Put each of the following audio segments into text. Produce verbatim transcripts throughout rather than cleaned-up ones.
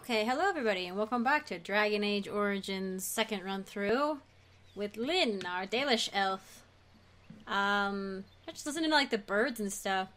Okay, hello everybody, and welcome back to Dragon Age Origins second run through with Lynn, our Dalish elf. Um, I just listening to like the birds and stuff.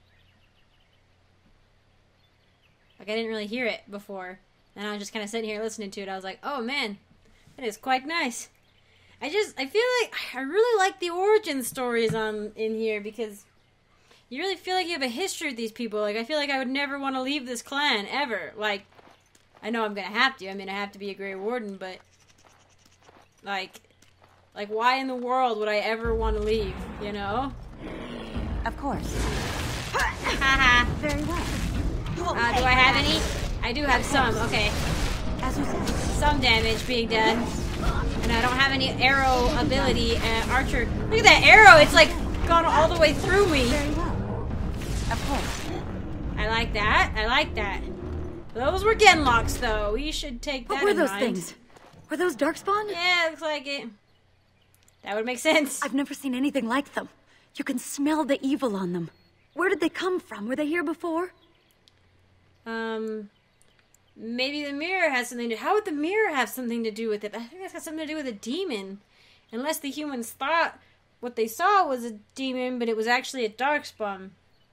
Like I didn't really hear it before, and I was just kind of sitting here listening to it. I was like, oh man, that is quite nice. I just, I feel like I really like the origin stories on in here because you really feel like you have a history with these people. Like I feel like I would never want to leave this clan ever. Like. I know I'm gonna have to. I mean, I have to be a Grey Warden, but like, like, why in the world would I ever want to leave? You know? Of course. Haha. Very well. Uh, do I have any? I do have some. Okay. As you said. Some damage being done, and I don't have any arrow ability. Uh, archer. Look at that arrow! It's like gone all the way through me. Very well. Of course. I like that. I like that. Those were Genlocks, though. We should take that What were in those mind. things? Were those Darkspawn? Yeah, looks like it. That would make sense. I've never seen anything like them. You can smell the evil on them. Where did they come from? Were they here before? Um, maybe the mirror has something to... How would the mirror have something to do with it? I think that's got something to do with a demon. Unless the humans thought what they saw was a demon, but it was actually a Darkspawn.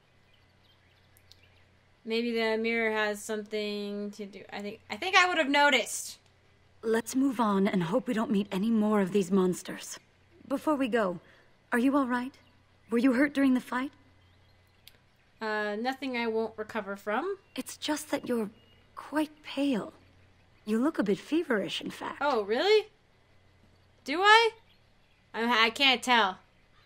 Maybe the mirror has something to do. I think I think I would have noticed. Let's move on and hope we don't meet any more of these monsters. Before we go, are you all right? Were you hurt during the fight? Uh, nothing I won't recover from. It's just that you're quite pale. You look a bit feverish, in fact. Oh, really? Do I? I, I can't tell.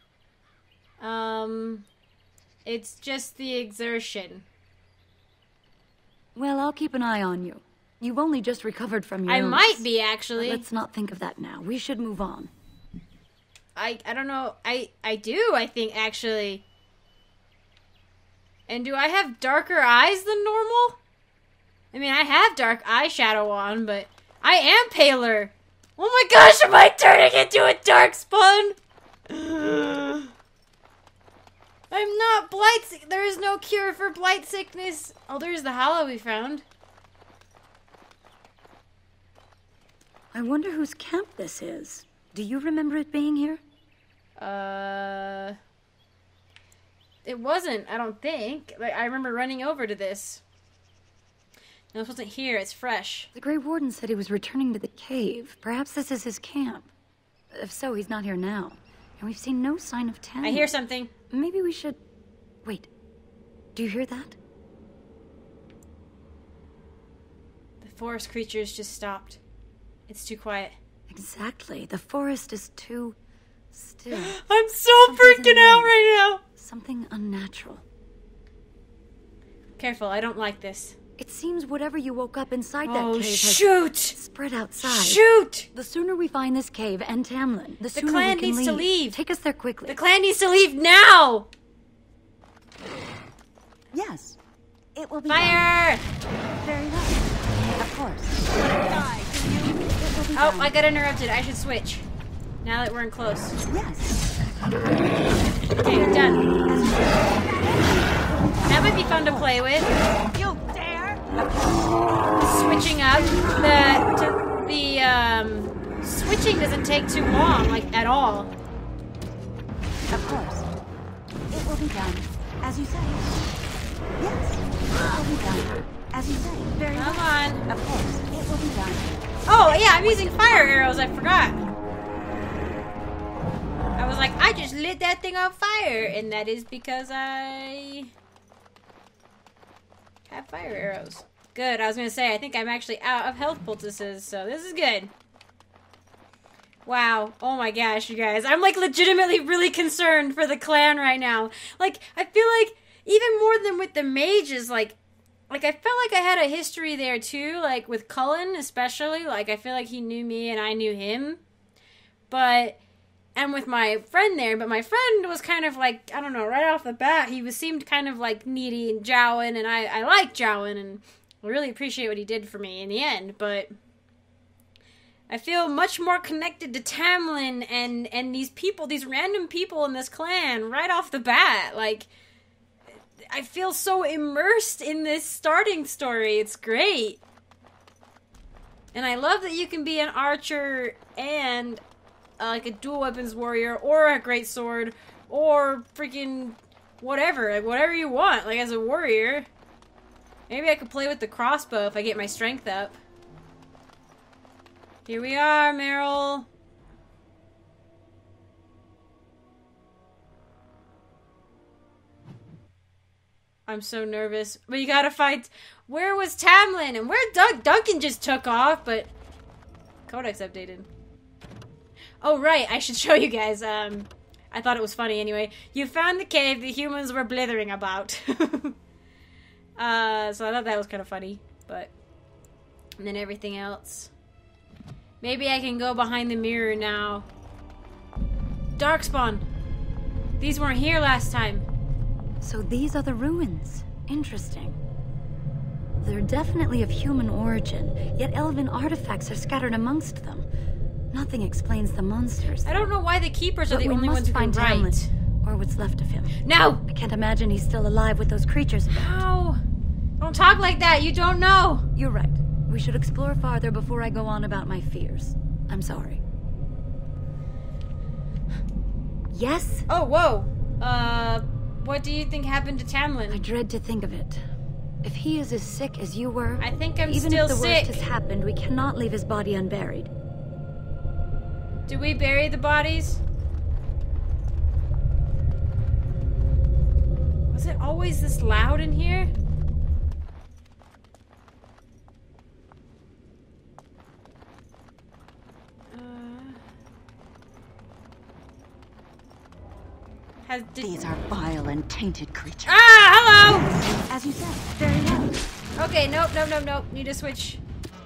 Um, it's just the exertion. Well, I'll keep an eye on you. You've only just recovered from your I illness. might be, actually. Let's not think of that now. We should move on. I I don't know. I, I do, I think, actually. And do I have darker eyes than normal? I mean, I have dark eyeshadow on, but I am paler. Oh my gosh, am I turning into a Darkspawn? I'm not blight sick. There is no cure for blight sickness. Oh, there's the hollow we found. I wonder whose camp this is. Do you remember it being here? Uh, it wasn't, I don't think. Like, I remember running over to this. No, it wasn't here. It's fresh. The Grey Warden said he was returning to the cave. Perhaps this is his camp. If so, he's not here now. And we've seen no sign of town. I hear something. Maybe we should... Wait. Do you hear that? The forest creatures just stopped. It's too quiet. Exactly. The forest is too... still. I'm so Something's in freaking the out air. right now. Something unnatural. Careful, I don't like this. It seems whatever you woke up inside Oh, that cave has shoot! spread outside. Shoot! The sooner we find this cave and Tamlin, the sooner clan we can needs leave. to leave. Take us there quickly. The clan needs to leave now! Yes. It will be Fire! done. Very well. Of course. Die. It will be Oh, done. I got interrupted. I should switch. Now that we're in close. Yes. Okay, done. That might be fun to play with. You dare? Switching up. The to, the um switching doesn't take too long, like at all. Of course. It will be done. As you say. Yes. It will be done. As you say. Very Come well. on. Of course. It will be done. Oh yeah, I'm using fire arrows. I forgot. I was like, I just lit that thing on fire, and that is because I have fire arrows. Good. I was gonna say, I think I'm actually out of health poultices, so this is good. Wow. Oh my gosh, you guys. I'm like legitimately really concerned for the clan right now. Like, I feel like even more than with the mages, like, like I felt like I had a history there too, like with Cullen especially. Like, I feel like he knew me and I knew him. But, and with my friend there, but my friend was kind of like, I don't know, right off the bat, he was seemed kind of like needy and Jowen, and I, I like Jowen, and I really appreciate what he did for me in the end, but I feel much more connected to Tamlin and, and these people, these random people in this clan right off the bat. Like, I feel so immersed in this starting story. It's great. And I love that you can be an archer and uh, like a dual weapons warrior or a great sword or freaking whatever, like whatever you want, like as a warrior. Maybe I could play with the crossbow if I get my strength up. Here we are, Merrill. I'm so nervous. But you gotta fight. Where was Tamlin? And where Doug? Duncan just took off, but Codex updated. Oh, right. I should show you guys. Um, I thought it was funny anyway. You found the cave the humans were blithering about. uh, so I thought that was kind of funny. But, and then everything else. Maybe I can go behind the mirror now. Darkspawn. These weren't here last time. So these are the ruins. Interesting. They're definitely of human origin, yet elven artifacts are scattered amongst them. Nothing explains the monsters. I don't know why the keepers are But the we only must ones who can find write. Tamlin, or what's left of him. No! I can't imagine he's still alive with those creatures about. How? Don't talk like that. You don't know. You're right. We should explore farther before I go on about my fears. I'm sorry. Yes? Oh, whoa. Uh, what do you think happened to Tamlin? I dread to think of it. If he is as sick as you were, I think I'm even still if the sick. worst has happened, we cannot leave his body unburied. Do we bury the bodies? Was it always this loud in here? Uh, has, did, These are vile and tainted creatures. ah, hello! As you said, very well. Okay, nope, nope, nope, nope. Need to switch.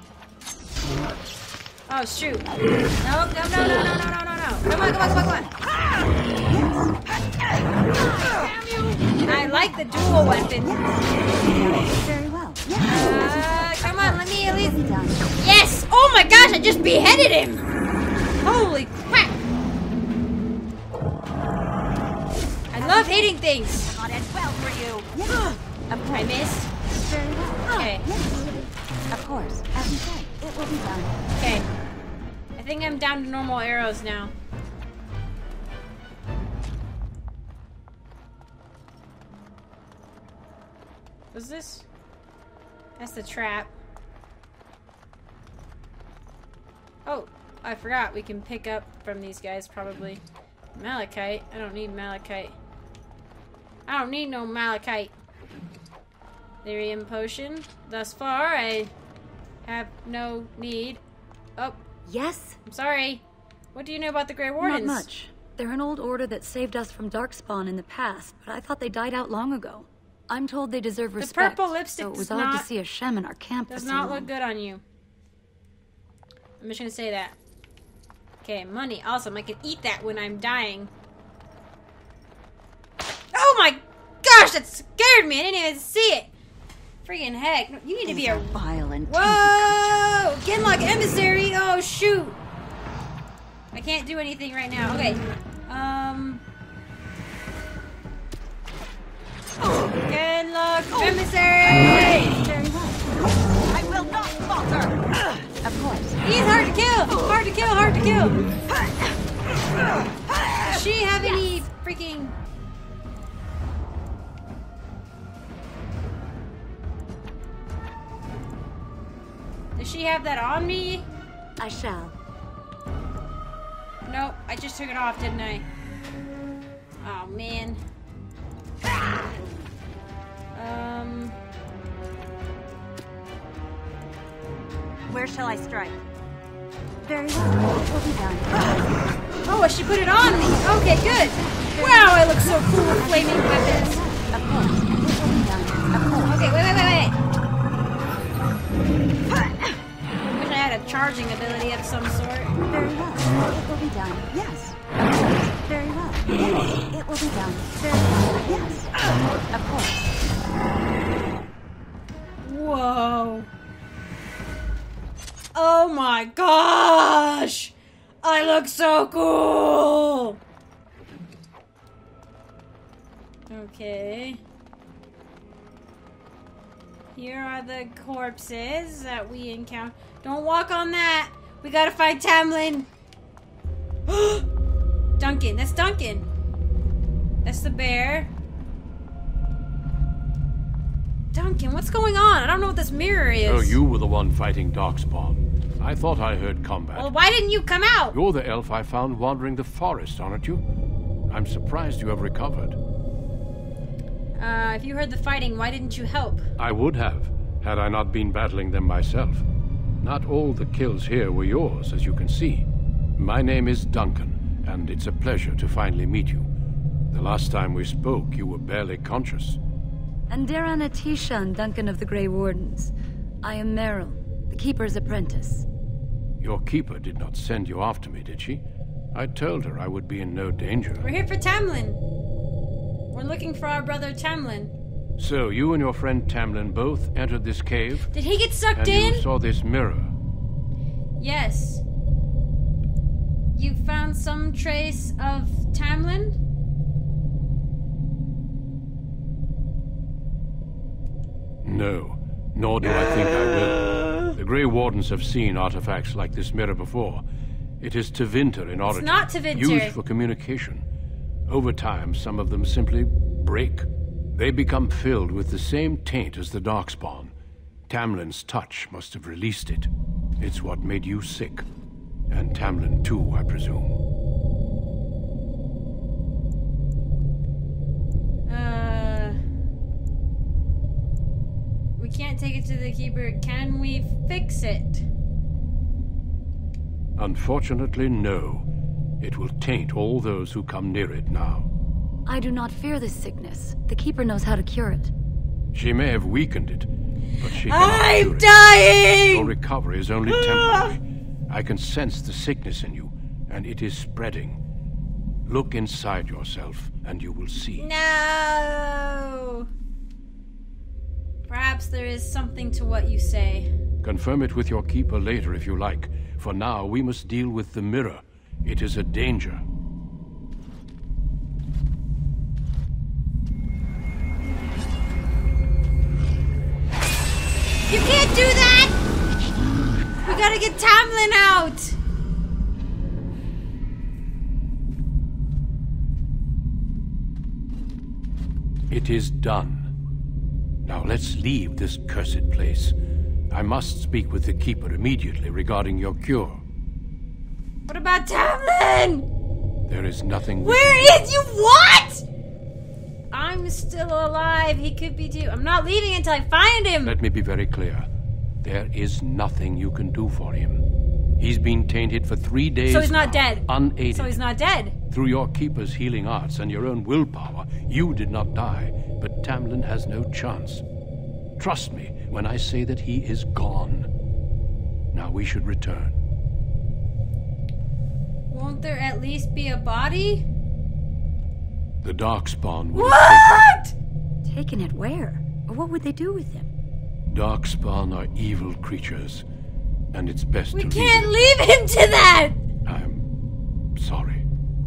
Oh, shoot. Nope, no, no, no, no, no, no, no, no. Come on, come on, come on, come on. Damn you! I like the dual weapon. Very well. Uh, come on, let me at Be least... done. Yes! Oh my gosh, I just beheaded him! Holy crap! I love hitting things. Not end well for you. Yes. I missed. Very well. Okay. Yes. Of course. As you say, it will be done. Okay. I think I'm down to normal arrows now. What's this? That's the trap. Oh, I forgot. We can pick up from these guys probably. Malachite. I don't need malachite. I don't need no malachite. Lyrium potion. Thus far, I have no need. Oh, Yes? I'm sorry. What do you know about the Grey Wardens? Not much. They're an old order that saved us from Darkspawn in the past, but I thought they died out long ago. I'm told they deserve respect. purple lipstick so it was does odd not- to see a Shem in our camp for Does so not long. look good on you. I'm just gonna say that. Okay, money. Awesome. I can eat that when I'm dying. Oh my gosh, that scared me. I didn't even see it. Freaking heck. You need to be These a... are vile and tainted Whoa! Genlock emissary. Oh, shoot. I can't do anything right now. Okay. Um... Genlock emissary! Very well. I will not falter. Of course. He's hard to kill! Hard to kill, hard to kill! Does she have any freaking... Does she have that on me? I shall. Nope, I just took it off, didn't I? Oh, man. Um... Where shall I strike? Very well. It will be done. Oh, she put it on me! Okay, good! Wow, I look so cool with flaming weapons! Of course. It will be done. Of course. Okay, wait, wait, wait, wait! Wish I had a charging ability of some sort. Very well. It will be done. Yes. Of course. Very well. Yes. It will be done. Very well. Yes. Of course. Whoa. Oh my gosh! I look so cool! Okay. Here are the corpses that we encounter. Don't walk on that. We gotta find Tamlin. Duncan. That's Duncan. That's the bear. Duncan, what's going on? I don't know what this mirror is. Oh, you were the one fighting Darkspawn. I thought I heard combat. Well, why didn't you come out? You're the elf I found wandering the forest, aren't you? I'm surprised you have recovered. Uh, if you heard the fighting, why didn't you help? I would have, had I not been battling them myself. Not all the kills here were yours, as you can see. My name is Duncan, and it's a pleasure to finally meet you. The last time we spoke, you were barely conscious. And Darana Tishan, Duncan of the Grey Wardens. I am MERRILL, the Keeper's apprentice. Your keeper did not send you after me, did she? I told her I would be in no danger. We're here for Tamlin. We're looking for our brother Tamlin. So, you and your friend Tamlin both entered this cave? Did he get sucked and in? You saw this mirror? Yes. You found some trace of Tamlin? No, nor do I think I will. The Grey Wardens have seen artifacts like this mirror before. It is Tevinter in origin. It's not Tevinter. Used for communication. Over time, some of them simply break. They become filled with the same taint as the Darkspawn. Tamlin's touch must have released it. It's what made you sick. And Tamlin too, I presume. Uh... We can't take it to the Keeper. Can we fix it? Unfortunately, no. It will taint all those who come near it now. I do not fear this sickness. The Keeper knows how to cure it. She may have weakened it, but she cannot I'm cure it. dying! Your recovery is only temporary. I can sense the sickness in you, and it is spreading. Look inside yourself, and you will see. No! Perhaps there is something to what you say. Confirm it with your keeper later if you like. For now, we must deal with the mirror. It is a danger. You can't do that! We gotta get Tamlin out! It is done. Now let's leave this cursed place. I must speak with the Keeper immediately regarding your cure. What about Tamlin? There is nothing... we Where can do. is you? What? I'm still alive. He could be too. I'm not leaving until I find him. Let me be very clear. There is nothing you can do for him. He's been tainted for three days So he's not now, dead. Unaided. So he's not dead. Through your Keeper's healing arts and your own willpower, you did not die, but Tamlin has no chance. Trust me when I say that he is gone. Now we should return. Won't there at least be a body? The Darkspawn will What? Taken it where? Or what would they do with him? Darkspawn are evil creatures, and it's best We to can't leave leave him to that. it. I'm sorry.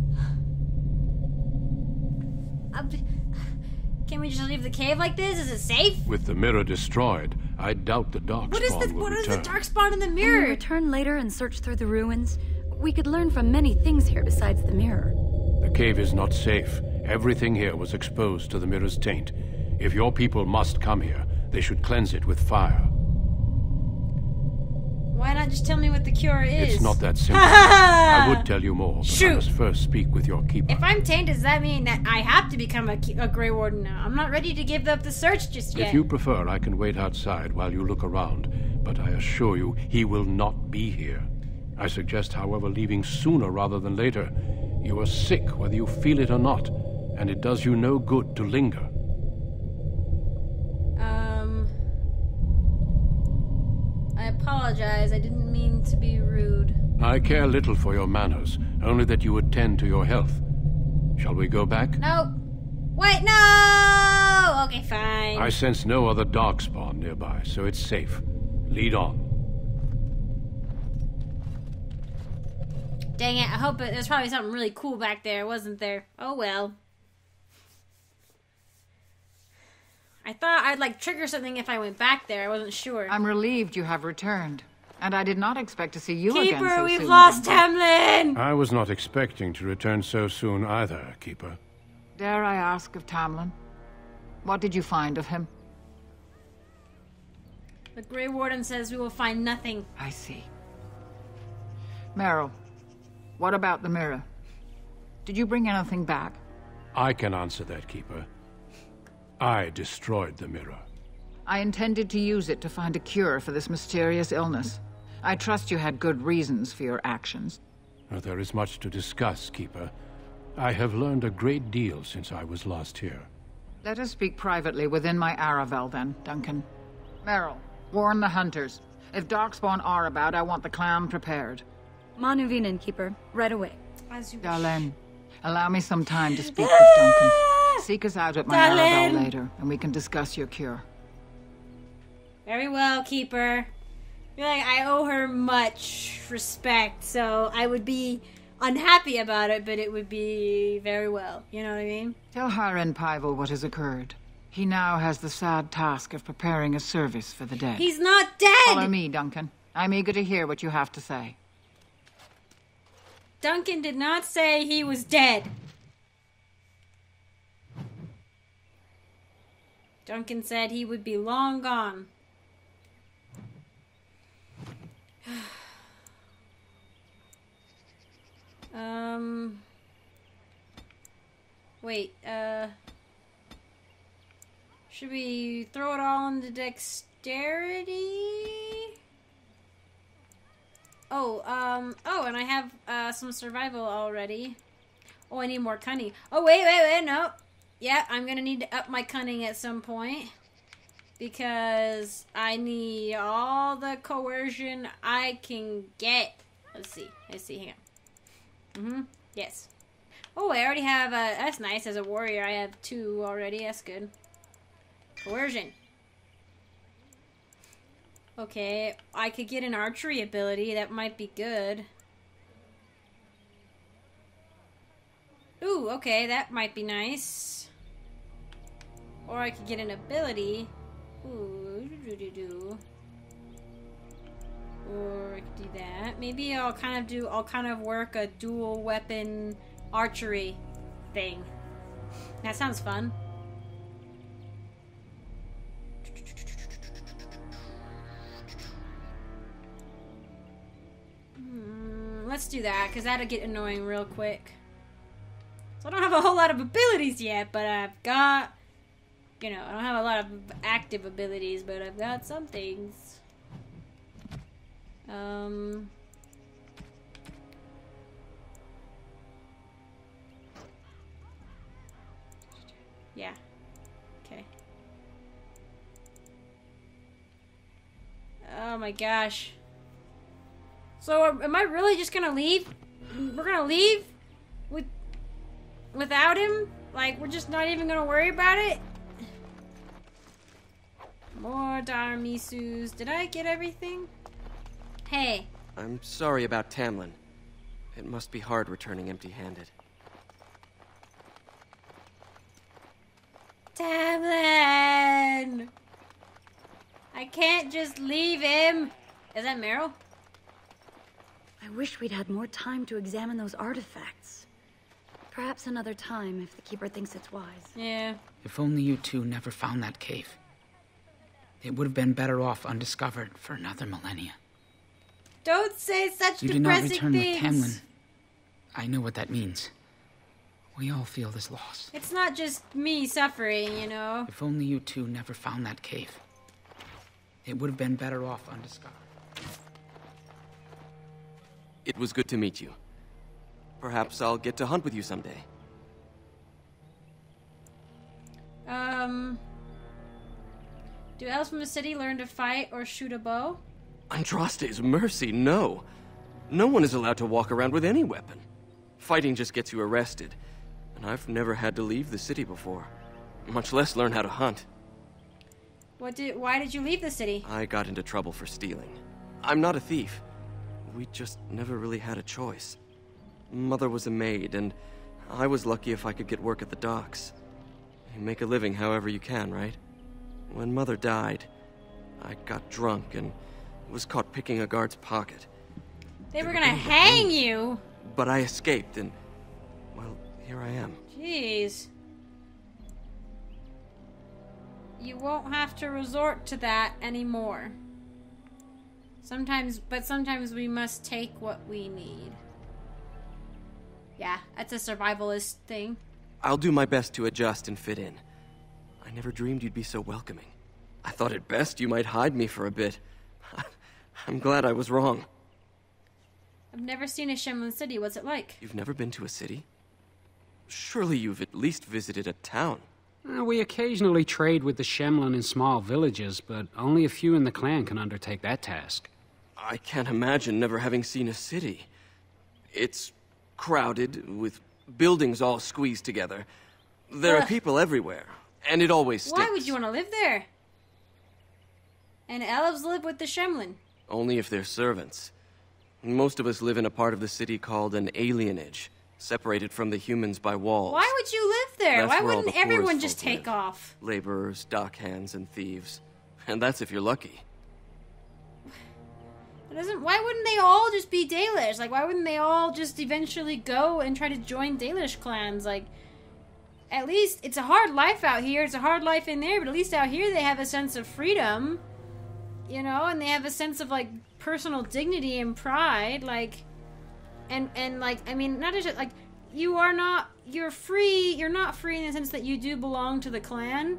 I'll be- Can we just leave the cave like this? Is it safe? With the mirror destroyed, I doubt the Darkspawn What is the will what is return. the dark spot in the Can we mirror? return later and search through the ruins? We could learn from many things here besides the mirror. The cave is not safe. Everything here was exposed to the mirror's taint. If your people must come here, they should cleanse it with fire. Why not just tell me what the cure is? It's not that simple. I would tell you more, but Shoot. I must first speak with your keeper. If I'm tainted, does that mean that I have to become a, a Grey Warden now? I'm not ready to give up the search just yet. If you prefer, I can wait outside while you look around, but I assure you, he will not be here. I suggest, however, leaving sooner rather than later. You are sick, whether you feel it or not, and it does you no good to linger. Um... I apologize. I didn't mean to be rude. I care little for your manners, only that you attend to your health. Shall we go back? No. Wait, no! Okay, fine. I sense no other Darkspawn nearby, so it's safe. Lead on. Dang it, I hope it, there's probably something really cool back there, wasn't there? Oh well. I thought I'd like trigger something if I went back there. I wasn't sure. I'm relieved you have returned. And I did not expect to see you again Keeper, so we've soon. lost Duncan. Tamlin! I was not expecting to return so soon either, Keeper. Dare I ask of Tamlin? What did you find of him? The Grey Warden says we will find nothing. I see. Merrill, what about the mirror? Did you bring anything back? I can answer that, Keeper. I destroyed the mirror. I intended to use it to find a cure for this mysterious illness. I trust you had good reasons for your actions. Well, there is much to discuss, Keeper. I have learned a great deal since I was last here. Let us speak privately within my Aravel, then, Duncan. Merrill, warn the hunters. If Darkspawn are about, I want the clan prepared. Manuvinen, Keeper. Right away. As you wish. Dalen, allow me some time to speak with Duncan. Seek us out at my Dalen. Aravel later, and we can discuss your cure. Very well, Keeper. I feel like I owe her much respect, so I would be unhappy about it, but it would be very well. You know what I mean? Tell Haren Pyvel what has occurred. He now has the sad task of preparing a service for the dead. He's not dead! Follow me, Duncan. I'm eager to hear what you have to say. Duncan did not say he was dead. Duncan said he would be long gone. um... Wait, uh... should we throw it all into dexterity? Oh, um, oh, and I have, uh, some survival already. Oh, I need more cunning. Oh, wait, wait, wait, no. Yeah, I'm gonna need to up my cunning at some point. Because I need all the coercion I can get. Let's see, let's see, hang on. Mm-hmm, yes. Oh, I already have, uh, that's nice. As a warrior, I have two already. That's good. Coercion. Okay, I could get an archery ability. That might be good. Ooh, okay, that might be nice. Or I could get an ability. Ooh, doo-doo-doo-doo. Or I could do that. Maybe I'll kind of do, I'll kind of work a dual weapon archery thing. That sounds fun. Hmm, let's do that, because that'll get annoying real quick. So I don't have a whole lot of abilities yet, but I've got, you know, I don't have a lot of active abilities, but I've got some things. Um... Yeah. Okay. Oh my gosh. So am I really just gonna leave? We're gonna leave? With... Without him? Like, we're just not even gonna worry about it? More Darmisus. Did I get everything? Hey. I'm sorry about Tamlin. It must be hard returning empty-handed. Tamlin! I can't just leave him. Is that Merrill? I wish we'd had more time to examine those artifacts. Perhaps another time if the Keeper thinks it's wise. Yeah. If only you two never found that cave. It would have been better off undiscovered for another millennia. Don't say such You did not depressing return things. with Tamlin. I know what that means. We all feel this loss. It's not just me suffering, you know. If only you two never found that cave. It would have been better off undiscovered. It was good to meet you. Perhaps I'll get to hunt with you someday. Um... Do elves from the city learn to fight or shoot a bow? Andraste's mercy, no. No one is allowed to walk around with any weapon. Fighting just gets you arrested. And I've never had to leave the city before. Much less learn how to hunt. What did? Why did you leave the city? I got into trouble for stealing. I'm not a thief. We just never really had a choice. Mother was a maid, and I was lucky if I could get work at the docks. You make a living however you can, right? When Mother died, I got drunk and was caught picking a guard's pocket. They were gonna hang you! But I escaped and, well, here I am. Jeez. You won't have to resort to that anymore. Sometimes, but sometimes we must take what we need. Yeah, that's a survivalist thing. I'll do my best to adjust and fit in. I never dreamed you'd be so welcoming. I thought at best you might hide me for a bit. I'm glad I was wrong. I've never seen a Shemlin city. What's it like? You've never been to a city? Surely you've at least visited a town. Uh, we occasionally trade with the Shemlin in small villages, but only a few in the clan can undertake that task. I can't imagine never having seen a city. It's crowded, with buildings all squeezed together. There Ugh. are people everywhere, and it always stinks. Why would you want to live there? And elves live with the Shemlin. Only if they're servants. Most of us live in a part of the city called an alienage, separated from the humans by walls. Why would you live there? That's Why where all wouldn't the everyone poorest just folk take live. off? Laborers, dockhands, and thieves. And that's if you're lucky. It doesn't. Why wouldn't they all just be Dalish? Like, why wouldn't they all just eventually go and try to join Dalish clans? Like, at least it's a hard life out here. It's a hard life in there, but at least out here they have a sense of freedom, you know, and they have a sense of like personal dignity and pride. Like, and and like, I mean, not just like you are not. You're free. You're not free in the sense that you do belong to the clan,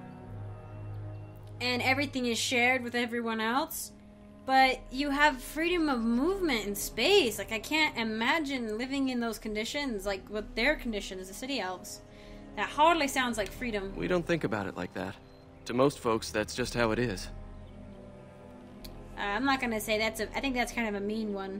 and everything is shared with everyone else. But you have freedom of movement and space. Like, I can't imagine living in those conditions, like, with their conditions, the city elves. That hardly sounds like freedom. We don't think about it like that. To most folks, that's just how it is. Uh, I'm not gonna say that's a... I think that's kind of a mean one.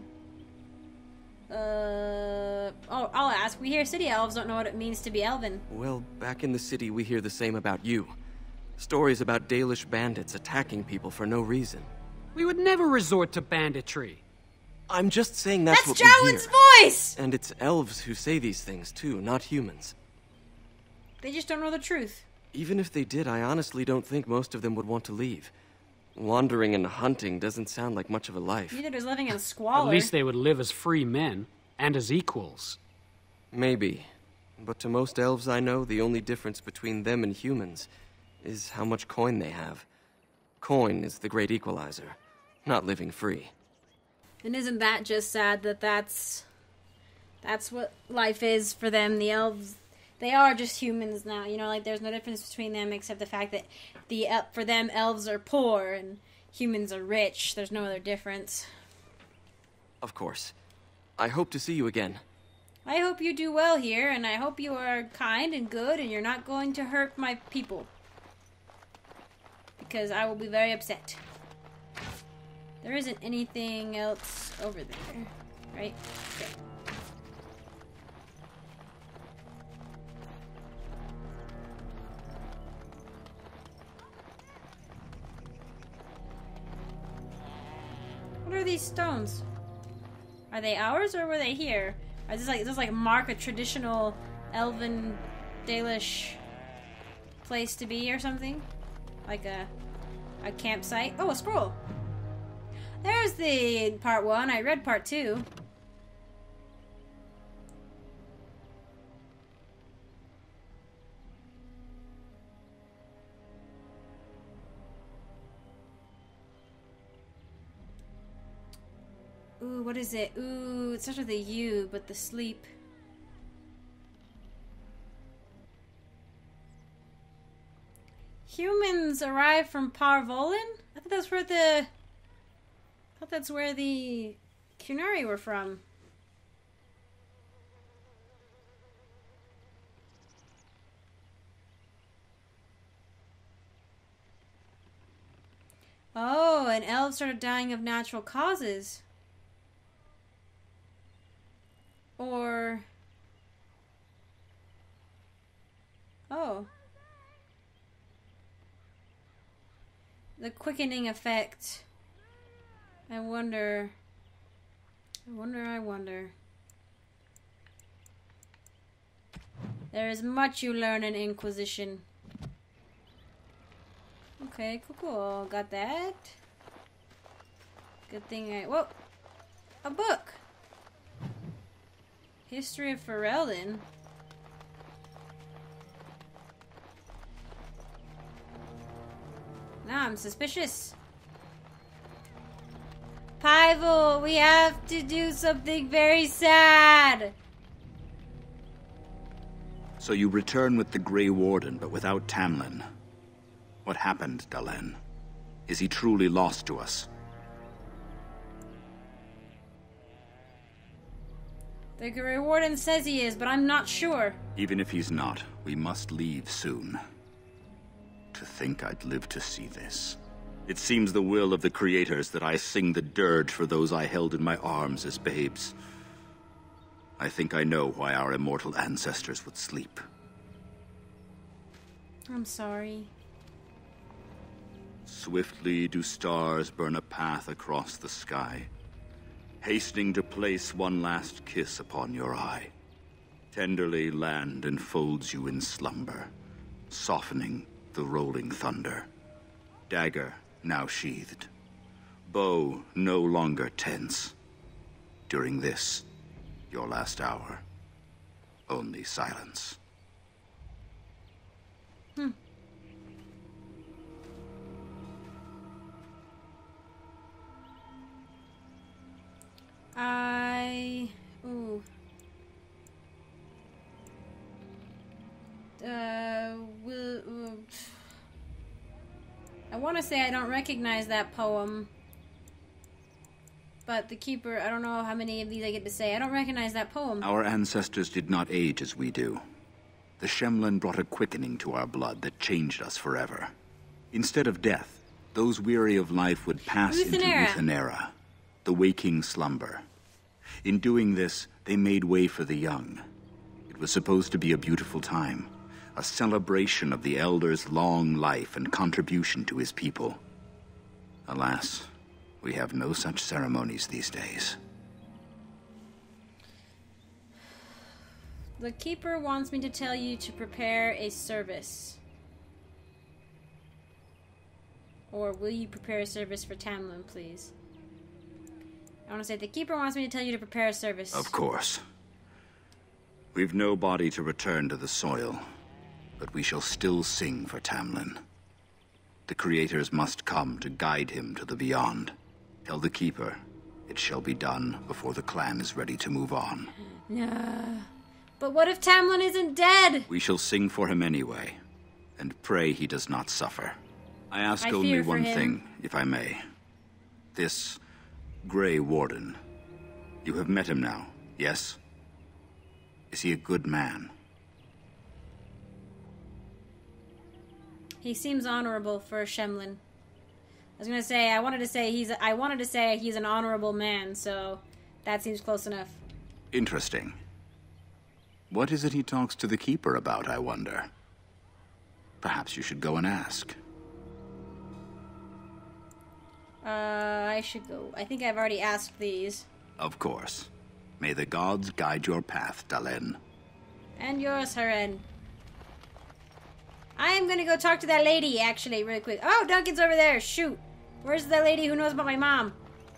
Uh... Oh, I'll ask. We hear city elves don't know what it means to be elven. Well, back in the city, we hear the same about you. Stories about Dalish bandits attacking people for no reason. We would never resort to banditry. I'm just saying that's, That's what we Jowen's hear. voice! And it's elves who say these things, too, not humans. They just don't know the truth. Even if they did, I honestly don't think most of them would want to leave. Wandering and hunting doesn't sound like much of a life. Neither does living in squalor. At least they would live as free men, and as equals. Maybe. But to most elves I know, the only difference between them and humans is how much coin they have. Coin is the great equalizer, not living free. And isn't that just sad that that's... That's what life is for them, the elves... They are just humans now, you know, like there's no difference between them except the fact that the el- for them elves are poor and humans are rich. There's no other difference. Of course. I hope to see you again. I hope you do well here, and I hope you are kind and good and you're not going to hurt my people. Because I will be very upset. There isn't anything else over there, right? Okay. What are these stones? Are they ours or were they here? Is this like does this like mark a traditional elven Dalish place to be or something? Like a a campsite? Oh, a scroll. There's the part one. I read part two. Ooh, what is it? Ooh, it starts with a U, but the sleep. Humans arrive from Parvolin? I thought that's where the... I thought that's where the Kunari were from. Oh, and elves started dying of natural causes. Or... Oh. The quickening effect. I wonder... I wonder, I wonder. There is much you learn in Inquisition. Okay, cool, cool. Got that. Good thing I... Whoa! A book! History of Ferelden. Nah, I'm suspicious. Pivel, we have to do something very sad. So you return with the Grey Warden, but without Tamlin. What happened, Dalish? Is he truly lost to us? The Grey Warden says he is, but I'm not sure. Even if he's not, we must leave soon. To think I'd live to see this. It seems the will of the creators that I sing the dirge for those I held in my arms as babes. I think I know why our immortal ancestors would sleep. I'm sorry. Swiftly do stars burn a path across the sky, hastening to place one last kiss upon your eye. Tenderly land enfolds you in slumber, softening the rolling thunder. Dagger now sheathed, bow no longer tense. During this, your last hour, only silence. Hmm. I... Ooh. Uh, will... Uh, I want to say I don't recognize that poem. But the Keeper, I don't know how many of these I get to say. I don't recognize that poem. Our ancestors did not age as we do. The Shemlin brought a quickening to our blood that changed us forever. Instead of death, those weary of life would pass into Uthenera, the waking slumber. In doing this, they made way for the young. It was supposed to be a beautiful time, a celebration of the Elder's long life and contribution to his people. Alas, we have no such ceremonies these days. The Keeper wants me to tell you to prepare a service. Or will you prepare a service for Tamlin, please? I want to say the Keeper wants me to tell you to prepare a service. Of course. We've no body to return to the soil, but we shall still sing for Tamlin. The creators must come to guide him to the beyond. Tell the Keeper, it shall be done before the clan is ready to move on. No. But what if Tamlin isn't dead? We shall sing for him anyway, and pray he does not suffer. I ask I only one him. thing, if I may. This Grey Warden, you have met him now, yes? Is he a good man? He seems honorable for a Shemlin. I was gonna say I wanted to say he's I wanted to say he's an honorable man, so that seems close enough. Interesting. What is it he talks to the Keeper about, I wonder? Perhaps you should go and ask. Uh, I should go. I think I've already asked these. Of course. May the gods guide your path, Dalish. And yours, Haren. I am gonna go talk to that lady, actually, really quick. Oh, Duncan's over there. Shoot. Where's that lady who knows about my mom?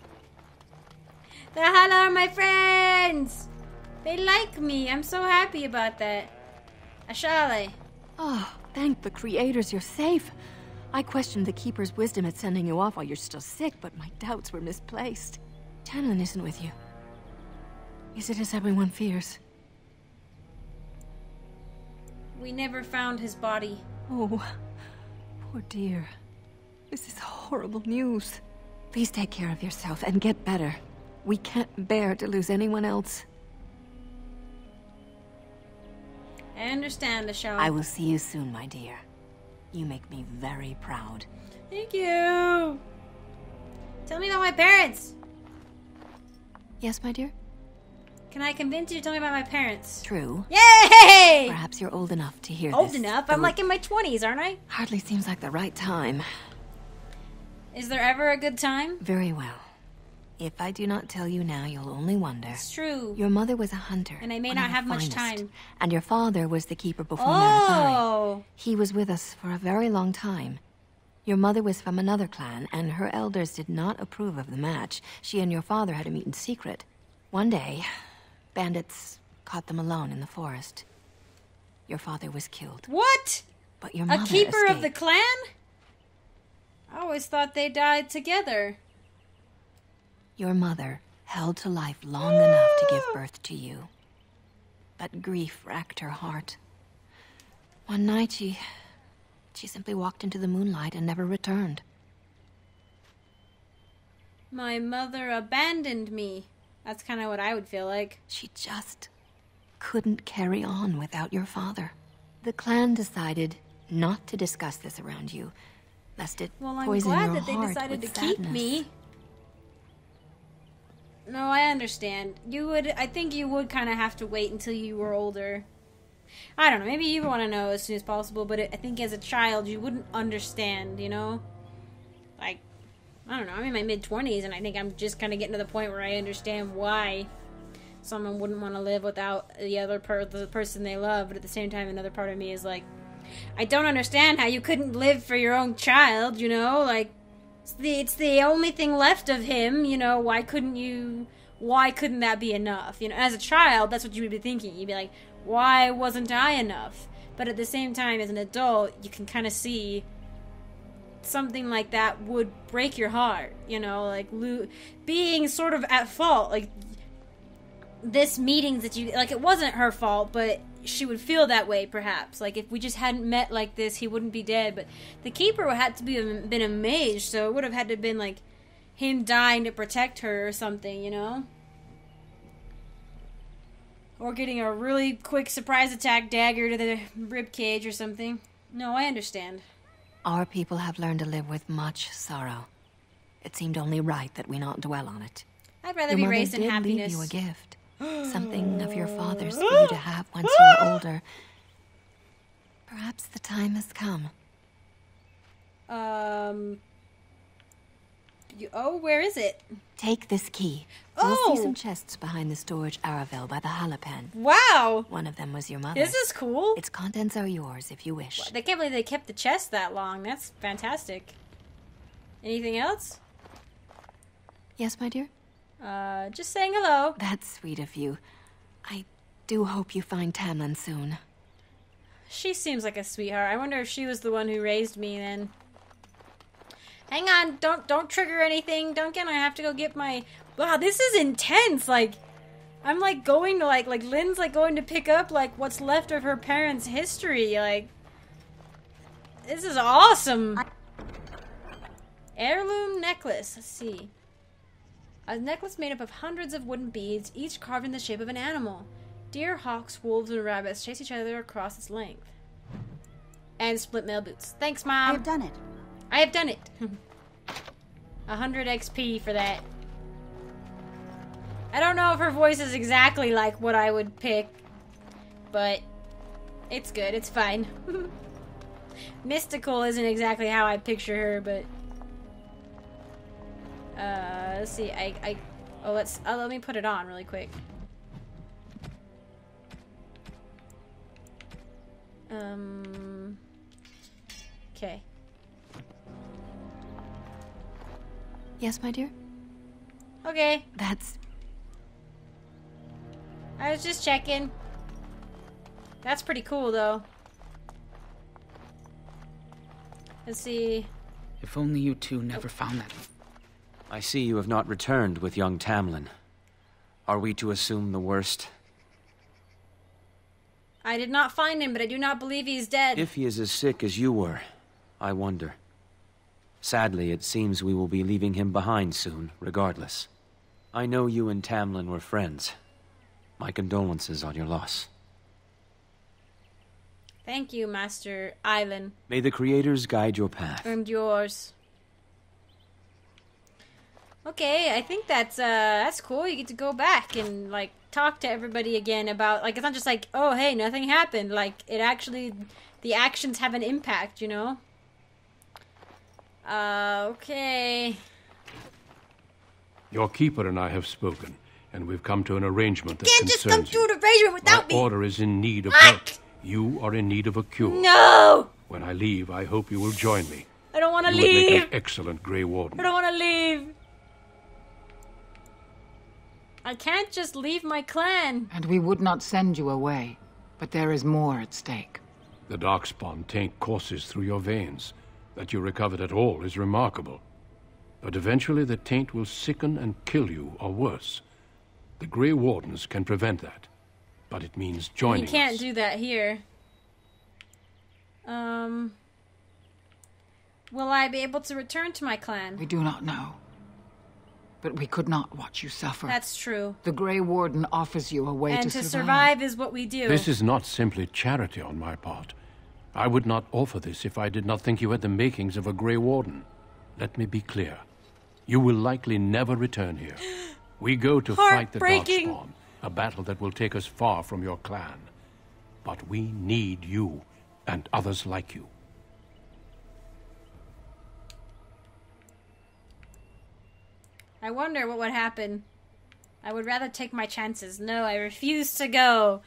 The hell are my friends? They like me. I'm so happy about that. Ashale. Oh, thank the creators you're safe. I questioned the Keeper's wisdom at sending you off while you're still sick, but my doubts were misplaced. Tamlin isn't with you. Is it as everyone fears? We never found his body. Oh, poor dear. This is horrible news. Please take care of yourself and get better. We can't bear to lose anyone else. I understand, Ashale. I will see you soon, my dear. You make me very proud. Thank you. Tell me about my parents. Yes, my dear? Can I convince you to tell me about my parents? True. Yay! Perhaps you're old enough to hear old this. Old enough? I'm like in my twenties, aren't I? Hardly seems like the right time. Is there ever a good time? Very well. If I do not tell you now, you'll only wonder. It's true. Your mother was a hunter. And I may not have much time. And your father was the Keeper before Oh! Dirthara. He was with us for a very long time. Your mother was from another clan, and her elders did not approve of the match. She and your father had to meet in secret. One day, bandits caught them alone in the forest. Your father was killed. What? But your mother A keeper escaped. of the clan? I always thought they died together. Your mother held to life long enough to give birth to you. But grief racked her heart. One night she... she simply walked into the moonlight and never returned. My mother abandoned me. That's kind of what I would feel like. She just couldn't carry on without your father. The clan decided not to discuss this around you, lest it well, I'm poison glad your that they heart decided to with keep sadness. me. No, I understand. You would, I think you would kind of have to wait until you were older. I don't know, maybe you want to know as soon as possible, but it, I think as a child you wouldn't understand, you know? Like, I don't know, I'm in my mid-twenties and I think I'm just kind of getting to the point where I understand why someone wouldn't want to live without the other per the person they love, but at the same time another part of me is like, I don't understand how you couldn't live for your own child, you know? Like, it's the, it's the only thing left of him, you know? Why couldn't you... Why couldn't that be enough? You know, as a child, that's what you would be thinking. You'd be like, why wasn't I enough? But at the same time, as an adult, you can kind of see something like that would break your heart, you know? Like, lo being sort of at fault. Like, this meetings that you... Like, it wasn't her fault, but... she would feel that way, perhaps. Like, if we just hadn't met like this, he wouldn't be dead. But the Keeper had to be been a mage, so it would have had to have been, like, him dying to protect her or something, you know? Or getting a really quick surprise attack dagger to the ribcage or something. No, I understand. Our people have learned to live with much sorrow. It seemed only right that we not dwell on it. I'd rather Your be mother raised in did happiness. leave you a gift. Something of your father's for you to have once you're older. Perhaps the time has come. Um. You, oh, where is it? Take this key. Oh! You'll see some chests behind the storage Aravel by the Halapen. Wow! One of them was your mother's. This is cool. Its contents are yours if you wish. I can't believe they kept the chest that long. That's fantastic. Anything else? Yes, my dear? Uh, just saying hello. That's sweet of you. I do hope you find Tamlin soon. She seems like a sweetheart. I wonder if she was the one who raised me then. Hang on, don't don't trigger anything, Duncan. I have to go get my... Wow, this is intense. Like, I'm like going to like, like Lynn's like going to pick up like what's left of her parents' history. Like, this is awesome. Heirloom necklace. Let's see. A necklace made up of hundreds of wooden beads, each carved in the shape of an animal. Deer, hawks, wolves, and rabbits chase each other across its length. And split mail boots. Thanks, Mom. I have done it. I have done it. A hundred X P for that. I don't know if her voice is exactly like what I would pick, but it's good. It's fine. Mystical isn't exactly how I picture her, but... Uh, let's see, I, I, oh, let's, uh, let me put it on really quick. Um, okay. Yes, my dear? Okay. That's... I was just checking. That's pretty cool, though. Let's see. If only you two never found that... I see you have not returned with young Tamlin. Are we to assume the worst? I did not find him, but I do not believe he's dead. If he is as sick as you were, I wonder. Sadly, it seems we will be leaving him behind soon, regardless. I know you and Tamlin were friends. My condolences on your loss. Thank you, Master Island. May the Creators guide your path. And yours. Okay, I think that's uh that's cool. You get to go back and like talk to everybody again about like it's not just like, oh hey, nothing happened. Like it actually the actions have an impact, you know? Uh okay. Your keeper and I have spoken, and we've come to an arrangement that You can't just come concerns you. to an arrangement without My me. order is in need of What? help. You are in need of a cure. No! When I leave, I hope you will join me. I don't don't want to You would make leave. an excellent Grey Warden. I don't want to leave. I can't just leave my clan. And we would not send you away, but there is more at stake. The Darkspawn taint courses through your veins. That you recovered at all is remarkable. But eventually the taint will sicken and kill you, or worse. The Grey Wardens can prevent that. But it means joining us. You can't do that here. Um... Will I be able to return to my clan? We do not know. But we could not watch you suffer. That's true. The Grey Warden offers you a way and to, to survive. survive is what we do. This is not simply charity on my part. I would not offer this if I did not think you had the makings of a Grey Warden. Let me be clear. You will likely never return here. We go to fight the Darkspawn, a battle that will take us far from your clan. But we need you and others like you. I wonder what would happen. I would rather take my chances. No, I refuse to go.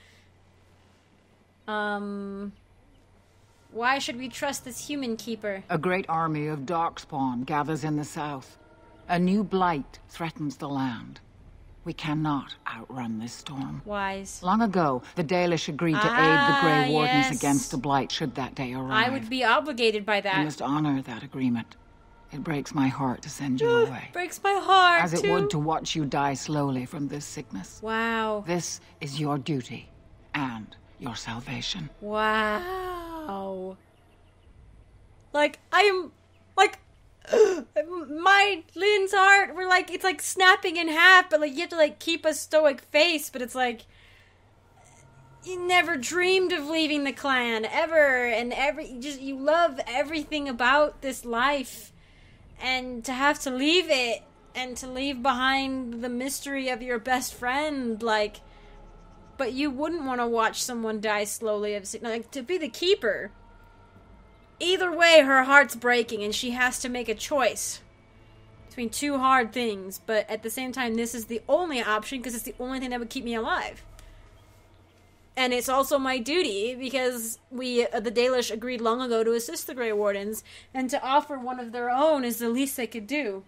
Um... Why should we trust this human keeper? A great army of Darkspawn gathers in the south. A new blight threatens the land. We cannot outrun this storm. Wise. Long ago, the Dalish agreed to ah, aid the Grey Wardens yes. against the blight should that day arrive. I would be obligated by that. We must honor that agreement. It breaks my heart to send you away. Breaks my heart, As it too. would to watch you die slowly from this sickness. Wow. This is your duty and your salvation. Wow. Like, I am, like, my, Lynn's heart, we're like, it's like snapping in half, but like, you have to like keep a stoic face, but it's like, you never dreamed of leaving the clan, ever, and every, you just, you love everything about this life, and to have to leave it, and to leave behind the mystery of your best friend, like, but you wouldn't want to watch someone die slowly, of like, to be the keeper. Either way, her heart's breaking, and she has to make a choice between two hard things, but at the same time, this is the only option, because it's the only thing that would keep me alive. And it's also my duty, because we, uh, the Dalish, agreed long ago to assist the Grey Wardens, and to offer one of their own is the least they could do.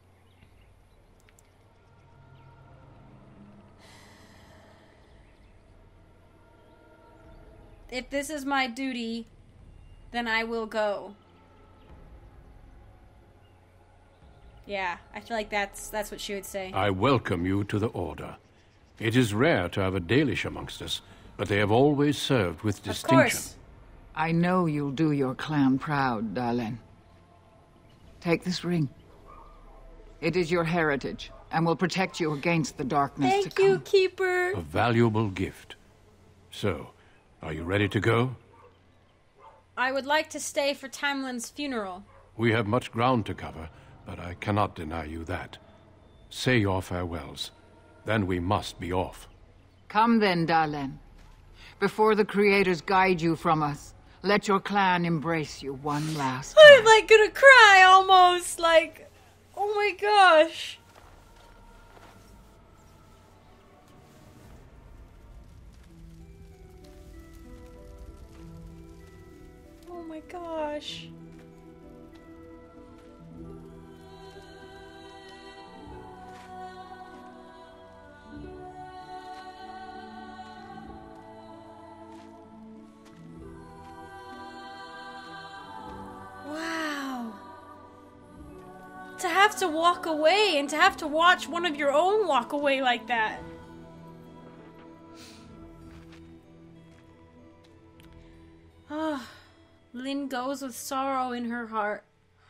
If this is my duty, then I will go. Yeah, I feel like that's that's what she would say. I welcome you to the Order. It is rare to have a Dalish amongst us, but they have always served with distinction. Of course. I know you'll do your clan proud, Dalish. Take this ring. It is your heritage, and will protect you against the darkness Thank to come. you, Keeper. A valuable gift. So, are you ready to go? I would like to stay for Tamlin's funeral. We have much ground to cover, but I cannot deny you that. Say your farewells. Then we must be off. Come then, Dalish. Before the Creators guide you from us, let your clan embrace you one last time. I'm like gonna cry almost, like, oh my gosh. Oh my gosh. Wow. To have to walk away and to have to watch one of your own walk away like that. Ah. Lynn goes with sorrow in her heart.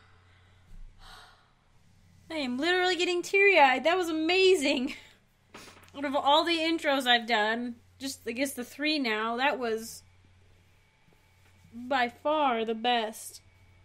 I am literally getting teary-eyed. That was amazing. Out of all the intros I've done, just I guess the three now, that was by far the best.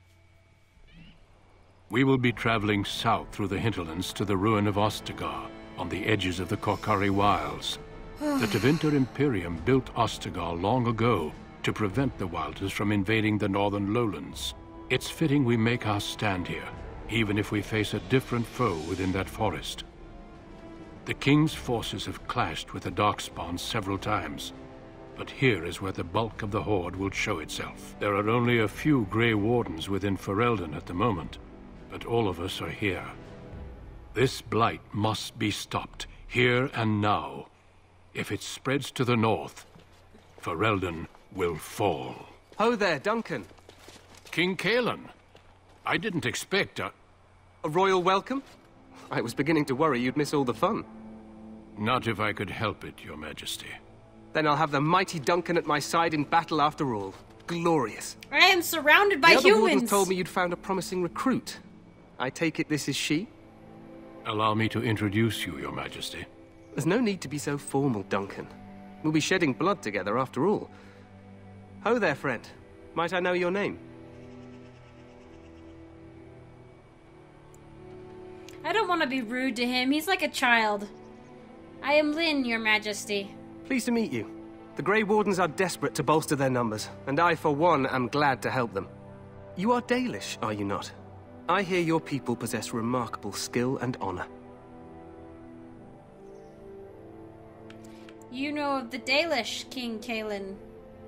We will be traveling south through the hinterlands to the ruin of Ostagar, on the edges of the Korkari Wilds. The Tevinter Imperium built Ostagar long ago to prevent the Wilders from invading the northern lowlands. It's fitting we make our stand here, even if we face a different foe within that forest. The King's forces have clashed with the Darkspawn several times. but here is where the bulk of the Horde will show itself. There are only a few Grey Wardens within Ferelden at the moment, but all of us are here. This blight must be stopped, here and now. If it spreads to the north, Ferelden will fall. Ho there, Duncan. King Cailan. I didn't expect a... A royal welcome? I was beginning to worry you'd miss all the fun. Not if I could help it, Your Majesty. Then I'll have the mighty Duncan at my side in battle after all. Glorious. I am surrounded by the other humans. Wardens told me you'd found a promising recruit. I take it this is she? Allow me to introduce you, Your Majesty. There's no need to be so formal, Duncan. We'll be shedding blood together after all. Ho there, friend. Might I know your name? I don't want to be rude to him. He's like a child. I am Lynn, Your Majesty. Pleased to meet you. The Grey Wardens are desperate to bolster their numbers, and I, for one, am glad to help them. You are Dalish, are you not? I hear your people possess remarkable skill and honor. You know of the Dalish, King Cailan.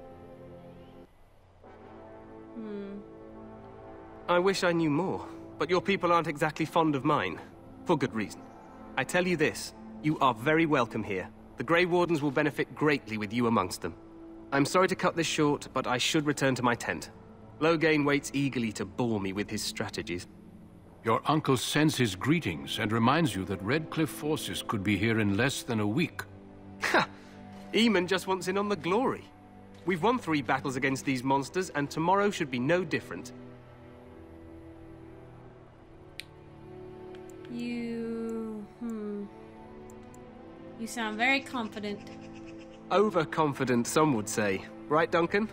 Hmm. I wish I knew more, but your people aren't exactly fond of mine. For good reason. I tell you this, you are very welcome here. The Grey Wardens will benefit greatly with you amongst them. I'm sorry to cut this short, but I should return to my tent. Loghain waits eagerly to bore me with his strategies. Your uncle sends his greetings and reminds you that Redcliffe forces could be here in less than a week. Ha! Eamon just wants in on the glory. We've won three battles against these monsters, and tomorrow should be no different. You... hmm... You sound very confident. Overconfident, some would say. Right, Duncan?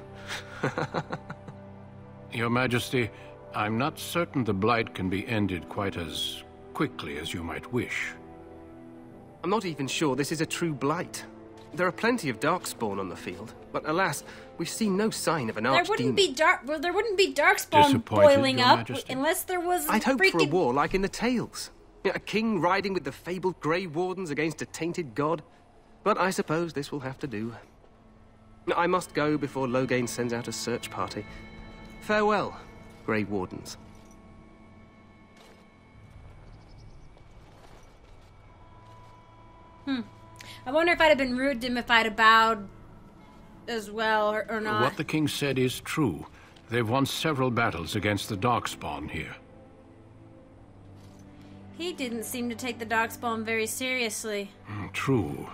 Your Majesty, I'm not certain the Blight can be ended quite as quickly as you might wish. I'm not even sure this is a true Blight. There are plenty of Darkspawn on the field, but alas, we've seen no sign of an There archdemon. wouldn't be dark. Well, there wouldn't be Darkspawn boiling Your up Majesty? unless there was. I'd hope freaking... for a war like in the tales. A king riding with the fabled Grey Wardens against a tainted god. But I suppose this will have to do. I must go before Loghain sends out a search party. Farewell, Grey Wardens. Hmm. I wonder if I'd have been rude to him if I'd have bowed as well, or, or not. What the king said is true. They've won several battles against the Darkspawn here. He didn't seem to take the Darkspawn very seriously. Mm, true.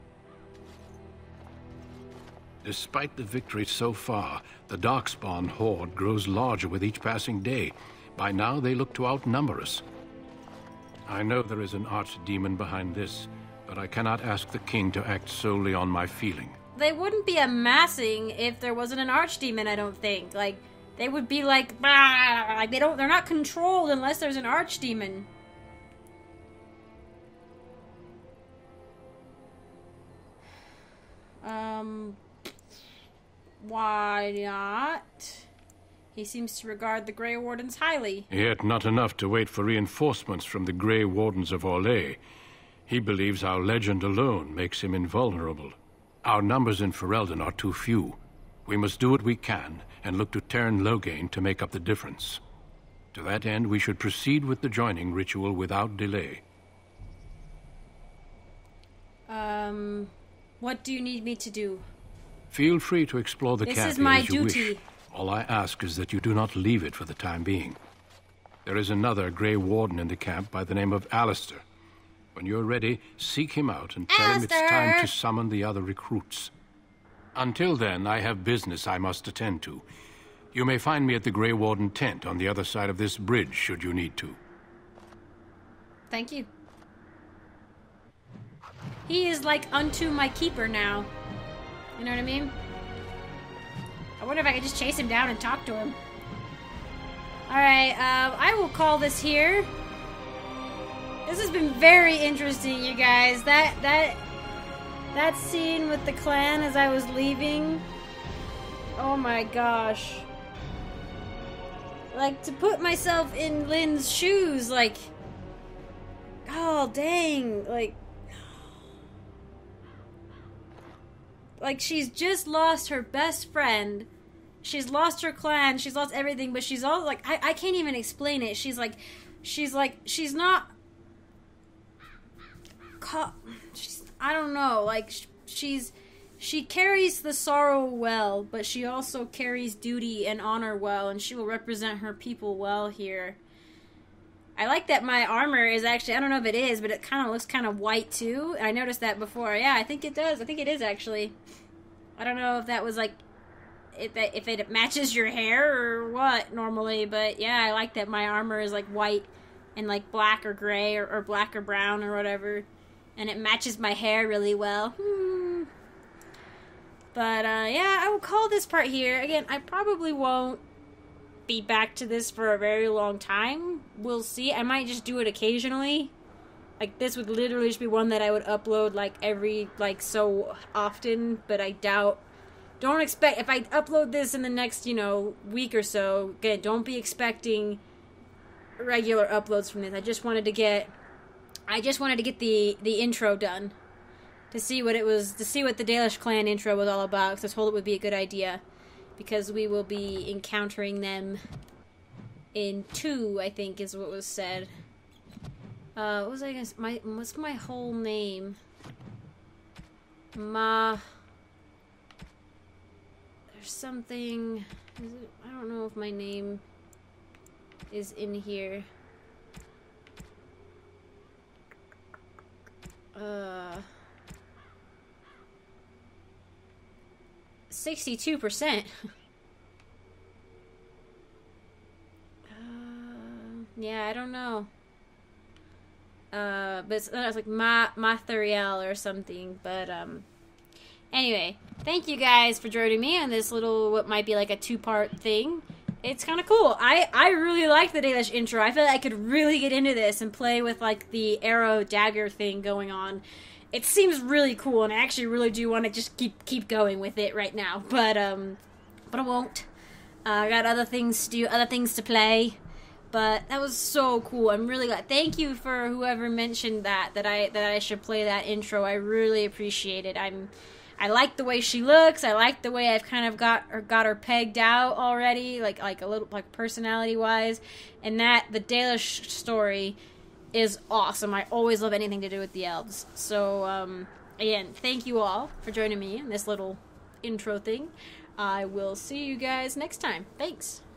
Despite the victory so far, the Darkspawn horde grows larger with each passing day. By now, they look to outnumber us. I know there is an archdemon behind this, but I cannot ask the king to act solely on my feeling. They wouldn't be amassing if there wasn't an archdemon, I don't think. Like, they would be like, bah! Like, they don't, they're not controlled unless there's an archdemon. Um, why not? He seems to regard the Grey Wardens highly. Yet not enough to wait for reinforcements from the Grey Wardens of Orlais. He believes our legend alone makes him invulnerable. Our numbers in Ferelden are too few. We must do what we can, and look to Teyrn Loghain to make up the difference. To that end, we should proceed with the joining ritual without delay. Um... What do you need me to do? Feel free to explore the This camp is my as you duty. wish. All I ask is that you do not leave it for the time being. There is another Grey Warden in the camp by the name of Alistair. When you're ready, seek him out and tell him it's time to summon the other recruits. Until then, I have business I must attend to. You may find me at the Grey Warden tent on the other side of this bridge, should you need to. Thank you. He is like unto my keeper now. You know what I mean? I wonder if I could just chase him down and talk to him. Alright, uh, I will call this here. This has been very interesting, you guys. That, that, that scene with the clan as I was leaving. Oh my gosh. Like, to put myself in Lynn's shoes, like... Oh, dang. Like... like she's just lost her best friend. She's lost her clan. She's lost everything, but she's all like, I, I can't even explain it. She's like, she's like, she's not, she's, I don't know, like, she's, she carries the sorrow well, but she also carries duty and honor well, and she will represent her people well here. I like that my armor is actually, I don't know if it is, but it kind of looks kind of white too. I noticed that before. Yeah, I think it does. I think it is actually. I don't know if that was like, if that, if it matches your hair or what normally, but yeah, I like that my armor is like white and like black or gray or, or black or brown or whatever. And it matches my hair really well. Hmm. But uh, yeah, I will call this part here. Again, I probably won't be back to this for a very long time. We'll see. I might just do it occasionally. Like, this would literally just be one that I would upload, like, every, like, so often, but I doubt, don't expect, if I upload this in the next, you know, week or so, again, don't be expecting regular uploads from this. I just wanted to get, I just wanted to get the, the intro done, to see what it was, to see what the Dalish clan intro was all about, because I was told it would be a good idea. Because we will be encountering them in two, I think, is what was said. Uh, what was I gonna say? My, what's my whole name? Ma... There's something... Is it, I don't know if my name is in here. Uh... sixty-two percent. uh, yeah, I don't know. Uh, but it's, uh, it's like Ma Mathariel or something. But um, anyway, thank you guys for joining me on this little, what might be like a two-part thing. It's kind of cool. I I really like the Dalish intro. I feel like I could really get into this and play with like the arrow dagger thing going on. It seems really cool, and I actually really do want to just keep keep going with it right now. But um, but I won't. Uh, I got other things to do, other things to play. But that was so cool. I'm really glad. Thank you for whoever mentioned that that I that I should play that intro. I really appreciate it. I'm I like the way she looks. I like the way I've kind of got her got her pegged out already, like like a little like personality wise, and that the Dalish story is awesome. I always love anything to do with the elves. So, um, again, thank you all for joining me in this little intro thing. I will see you guys next time. Thanks.